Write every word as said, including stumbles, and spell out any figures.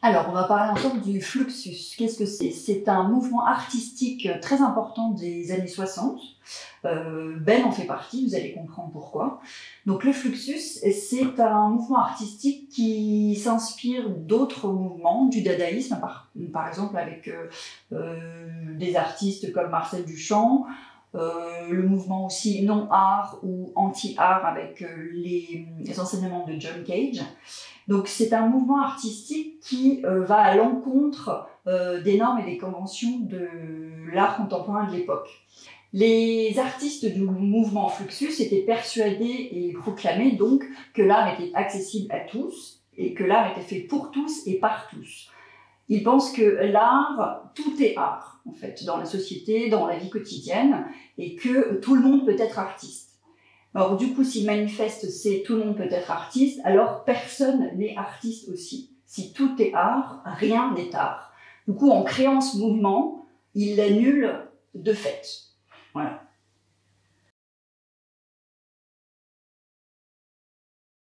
Alors, on va parler ensemble du Fluxus. Qu'est-ce que c'est? C'est un mouvement artistique très important des années soixante. Euh, Ben en fait partie, vous allez comprendre pourquoi. Donc le Fluxus, c'est un mouvement artistique qui s'inspire d'autres mouvements, du dadaïsme, par, par exemple avec euh, euh, des artistes comme Marcel Duchamp, euh, le mouvement aussi non-art ou anti-art avec euh, les, les enseignements de John Cage. Donc c'est un mouvement artistique qui euh, va à l'encontre euh, des normes et des conventions de l'art contemporain de l'époque. Les artistes du mouvement Fluxus étaient persuadés et proclamaient donc que l'art était accessible à tous et que l'art était fait pour tous et par tous. Ils pensent que l'art, tout est art en fait, dans la société, dans la vie quotidienne, et que tout le monde peut être artiste. Alors du coup, s'il manifeste c'est tout le monde peut être artiste, alors personne n'est artiste aussi. Si tout est art, rien n'est art. Du coup, en créant ce mouvement, il l'annule de fait. Voilà.